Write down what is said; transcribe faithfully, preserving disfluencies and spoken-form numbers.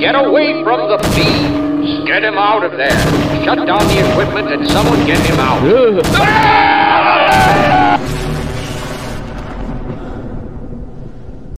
Get away from the beams! Get him out of there! Shut down the equipment and someone get him out!